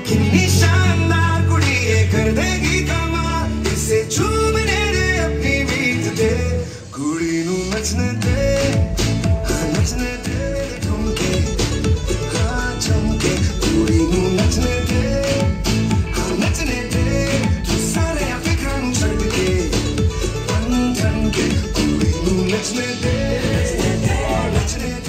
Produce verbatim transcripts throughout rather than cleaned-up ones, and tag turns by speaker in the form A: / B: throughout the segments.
A: कितनी शानदार कुड़ी है, कर देगी कमाल, इसे झूमने दे, अपनी बीत दे, कुड़ी नू नचने दे, हाँ नचने दे, ठुमके हाँ चमके, कुड़ी नू नचने दे, हाँ नचने दे, तू सारे फिक्रां नू छड्ड के, बन ठन के, कुड़ी नू नचने दे, नचने दे।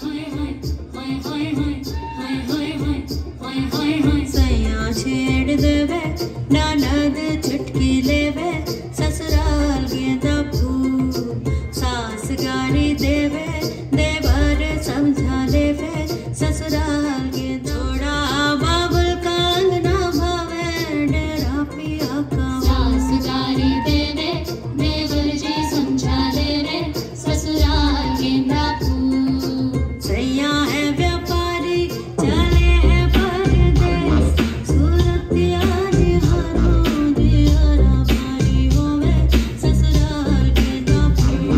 B: सैया छेड़ देवे, ननद चुटकी लेवे, ससुराल गेंदा फूल, सास गारी देवे, देवर समझा लेवे, ससुराल के थोड़ा बाबुल का अंगना भावे, डेरा पिया का
C: सास गारी देवे, देवर जी समझा लेवे, ससुराल गेंदा फूल।
B: सैया है व्यापारी, चले है परदेस, सूरत आज हरों दियारा भारी होवे, ससुराल गेंदा फूल।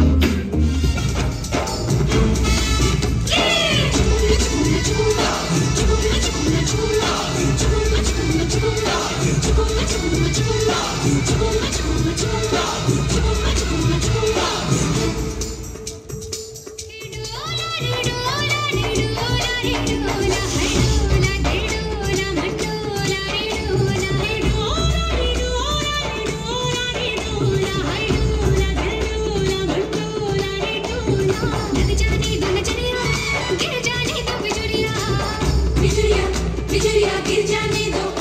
C: बिजुरिया बिजुरिया गिर जाने दो,